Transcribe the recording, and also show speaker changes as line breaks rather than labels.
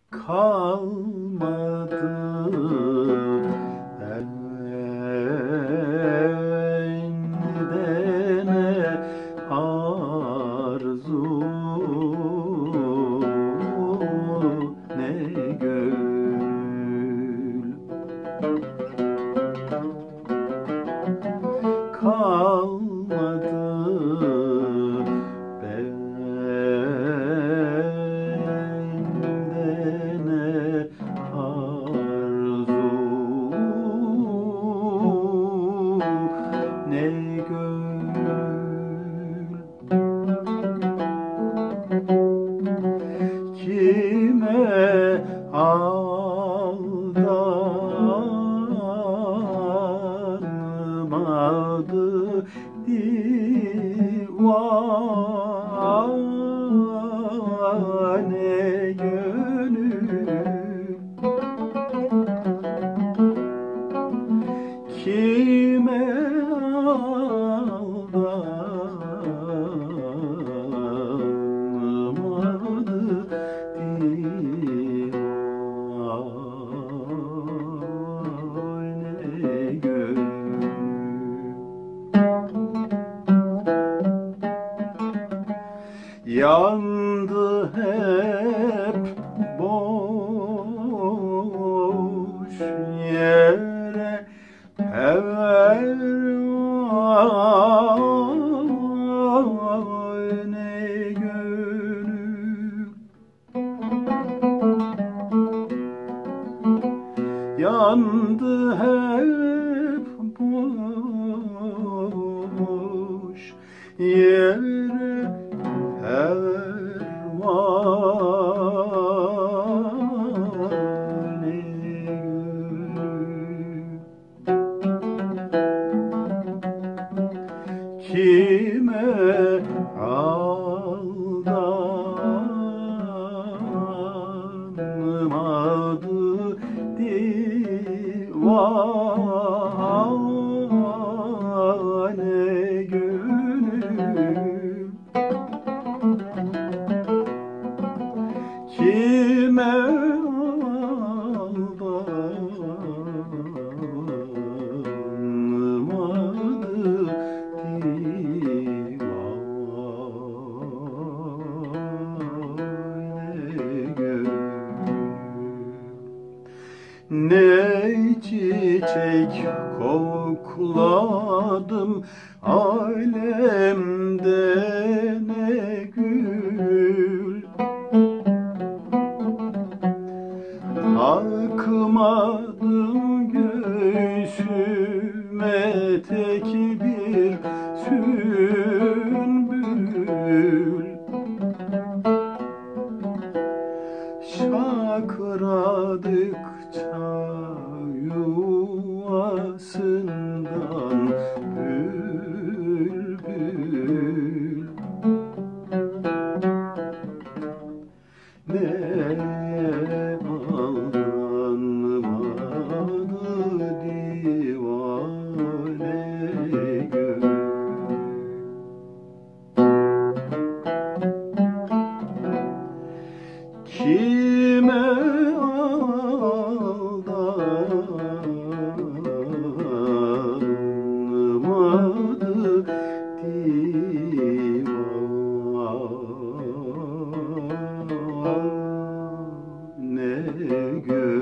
kalmadı elde ne arzu ne gönül kalmadı ne gönül kime aldanmadı divane gönül kime aldanmadı divane gönül yandı hep boş yere pervane gönül yandı hep boş yere pervane gönül kime aldanmadı divane gönül kime aldanmadı divane gönül ne çiçek kokladım alemde ne gül akmadım göğsüme tek bir sünbül şakradıkça yuvasından bülbül ne aldanmadı divane gönül kime aldanmadı divane gönül